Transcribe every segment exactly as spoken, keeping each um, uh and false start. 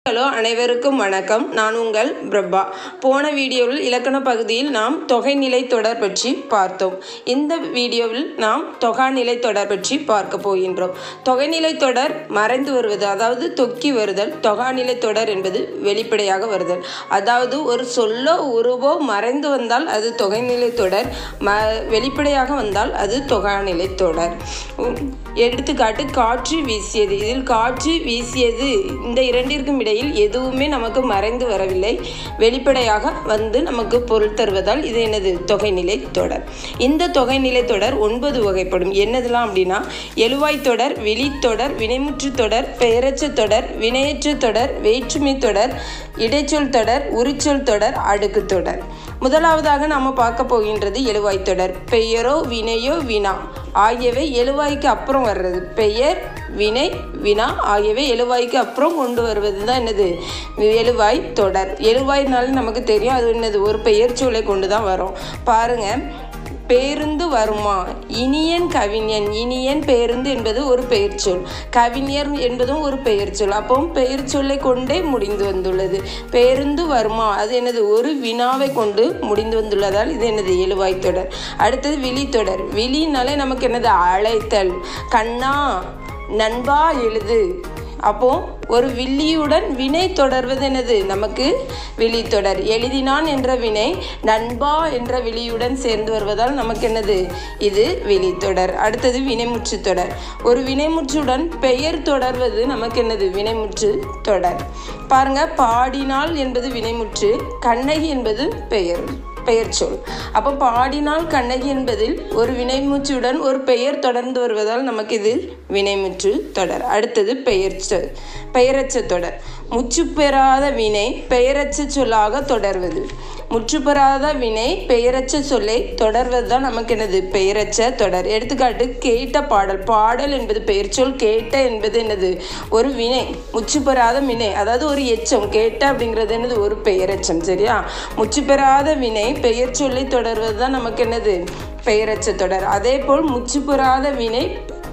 Hello அனைவருக்கும் வணக்கம். நான் உங்கள் பிரபா. போன வீடியோவில் இலக்கண பகுதியில் நாம் தொகைநிலை தொடர் பற்றி பார்த்தோம். இந்த வீடியோவில் நாம் தொகாநிலை தொடர் பற்றி பார்க்க போகின்றோம். தொகைநிலை தொடர் மறைந்து வருவது, அதாவது தொக்கி வருதல். தொகாநிலை தொடர் என்பது வெளிப்படையாக வருதல். அதாவது ஒரு சொல்லோ உருவோ மறைந்து வந்தால் அது தொகைநிலை தொடர், ம வெளிப்படையாக வந்தால் அது தொகாநிலை தொடர். எடுத்துக்காட்டு காற்று வீசியது. இதில் காற்று வீசியது இந்த இரண்டிற்கும் இடையில் எதுவுமே நமக்கு மறைந்து வரவில்லை, வெளிப்படையாக வந்து நமக்கு பொருள் தருவதால் இது என்னது தொகைநிலை தொடர். இந்த தொகைநிலை தொடர் ஒன்பது வகைப்படும். என்னதெல்லாம் அப்படின்னா எழுவாய் தொடர், விழித்தொடர், வினைமுற்று தொடர், பெயரச்ச தொடர், வினையற்ற தொடர், வேற்றுமை தொடர், இடைச்சொல் தொடர், உரிச்சொல் தொடர், அடுக்கு தொடர். முதலாவதாக நாம் பார்க்க போகின்றது எழுவாய் தொடர். பெயரோ வினையோ வினா ஆகியவை எழுவாய்க்கு அப்புறம் வர்றது. பெயர், வினை, வினா ஆகியவை எழுவாய்க்கு அப்புறம் கொண்டு வருவது தான் என்னது எழுவாய் தொடர். எழுவாய்னாலும் நமக்கு தெரியும் அது என்னது ஒரு பெயர் சொல்லை கொண்டு தான் வரும். பாருங்க, பேருந்து வருமா, இனியன் கவிஞன். இனியன் பேருந்து என்பது ஒரு பெயர் சொல், கவிஞர் என்பதும் ஒரு பெயர் சொல். அப்போ பெயர் சொல்லை கொண்டே முடிந்து வந்துள்ளது. பேருந்து வருமா அது என்னது ஒரு வினாவை கொண்டு முடிந்து வந்துள்ளதால் இது என்னது எழுவாய் தொடர். அடுத்தது விழித்தொடர். விழினாலே நமக்கு என்னது அழைத்தல். கண்ணா நண்பா எழுது. அப்போ ஒரு வில்லியுடன் வினை தொடர்வது என்னது நமக்கு விழித்தொடர். எழுதினான் என்ற வினை நண்பா என்ற விழியுடன் சேர்ந்து வருவதால் நமக்கு என்னது இது விழித்தொடர். அடுத்தது வினைமுற்று தொடர். ஒரு வினைமுற்றுடன் பெயர் தொடர்வது நமக்கு என்னது வினைமுற்று தொடர். பாருங்க, பாடினாள் என்பது வினைமுற்று, கண்ணகி என்பது பெயர் பெயர் சொல். அப்போ பாடினால் கண்ணகி என்பதில் ஒரு வினைமுற்றுடன் ஒரு பெயர் தொடர்ந்து வருவதால் நமக்கு இது வினைமுற்று தொடர். அடுத்தது பெயர் சொல் பெயரச்ச தொடர். முற்று பெறாத வினை பெயரச்ச சொல்லாக தொடர்வது. முற்று பெறாத வினை பெயரச்ச சொல்லை தொடர்வது தான் நமக்கு என்னது பெயரச்ச தொடர். எடுத்துக்காட்டு கேட்ட பாடல். பாடல் என்பது பெயர் சொல், கேட்ட என்பது என்னது ஒரு வினை, முற்று பெறாத வினை, அதாவது ஒரு எச்சம். கேட்ட அப்படிங்கிறது என்னது ஒரு பெயரெச்சம். சரியா? முற்று பெறாத வினை பெயர் சொல்லி தொடர்வது தான் நமக்கு என்னது பெயரச்ச தொடர். அதே போல் முற்று பெறாத வினை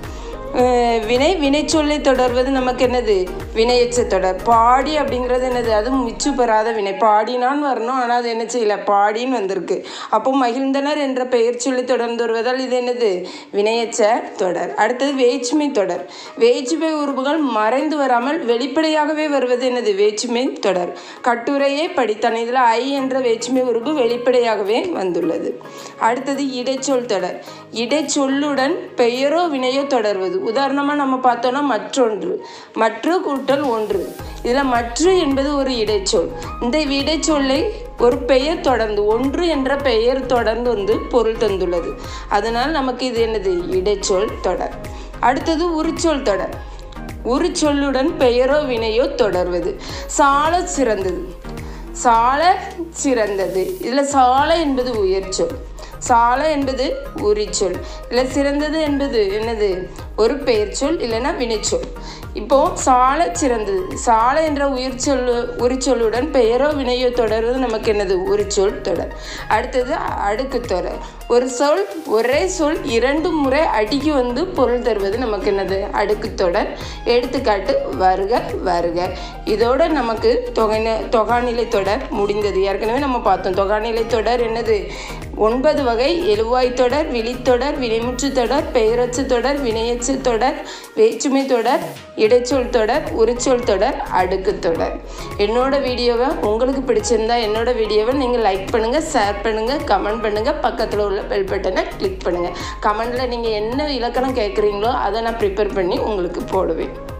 வினை வினை சொல்லி தொடர்வது நமக்கு என்னது வினையச்ச தொடர். பாடி அப்படிங்கிறது என்னது அது முற்று பெறாத வினை. பாடினான் வரணும், ஆனால் அது என்ன செய்யல பாடின்னு வந்திருக்கு. அப்போ மகிழ்ந்தனர் என்ற பெயர் சொல்லி தொடர்ந்து வருவதால் இது என்னது வினையச்ச தொடர். அடுத்தது வேற்றுமை தொடர். வேற்றுமை உறுப்புகள் மறைந்து வராமல் வெளிப்படையாகவே வருவது என்னது வேற்றுமை தொடர். கட்டுரையே படித்தான். இதில் ஐ என்ற வேற்றுமை உறுப்பு வெளிப்படையாகவே வந்துள்ளது. அடுத்தது இடைச்சொல் தொடர். இடைச்சொல்லுடன் பெயரோ வினையோ தொடர்வது. உதாரணமாக நம்ம பார்த்தோம்னா மற்றொன்று, மற்ற கூட்டல் ஒன்று. இதில் மற்ற என்பது ஒரு இடைச்சொல். இந்த இடைச்சொல்லை ஒரு பெயர் தொடர்ந்து ஒன்று என்ற பெயர் தொடர்ந்து வந்து பொருள் தந்துள்ளது. அதனால் நமக்கு இது என்னது இடைச்சொல் தொடர். அடுத்தது உரிச்சொல் தொடர். உரிச்சொல்லுடன் பெயரோ வினையோ தொடர்வது. சால சிறந்தது. சால சிறந்தது. இதில் சால என்பது உயர்ச்சொல், சால என்பது உரிச்சொல். இல்லை சிறந்தது என்பது என்னது ஒரு பெயர் சொல் இல்லைன்னா வினைச்சொல். இப்போ சால சிறந்தது, சால என்ற உயிர் சொல் உரிச்சொல்லுடன் பெயரோ வினையோ தொடர்வது நமக்கு என்னது உரிச்சொல் தொடர். அடுத்தது அடுக்கு தொடர். ஒரு சொல் ஒரே சொல் இரண்டு முறை அடிக்கி வந்து பொருள் தருவது நமக்கு என்னது அடுக்கு தொடர். எடுத்துக்காட்டு வருக வருக. இதோட நமக்கு தொகை தொகாநிலை தொடர் முடிந்தது. ஏற்கனவே நம்ம பார்த்தோம் தொகாநிலை தொடர் என்னது ஒன்பது வகை. எழுவாய் தொடர், விழித்தொடர், வினைமுற்று தொடர், பெயரச்ச தொடர், வினையச்ச தொடர், வேற்றுமை தொடர், இடைச்சொல் தொடர், உரிச்சொல் தொடர், அடுக்கு தொடர். என்னோட வீடியோவை உங்களுக்கு பிடிச்சிருந்தா என்னோட வீடியோவை நீங்கள் லைக் பண்ணுங்கள், ஷேர் பண்ணுங்கள், கமெண்ட் பண்ணுங்கள், பக்கத்தில் உள்ள பெல் பட்டனை கிளிக் பண்ணுங்கள். கமெண்டில் நீங்கள் என்ன இலக்கணம் கேட்குறீங்களோ அதை நான் ப்ரிப்பேர் பண்ணி உங்களுக்கு போடுவேன்.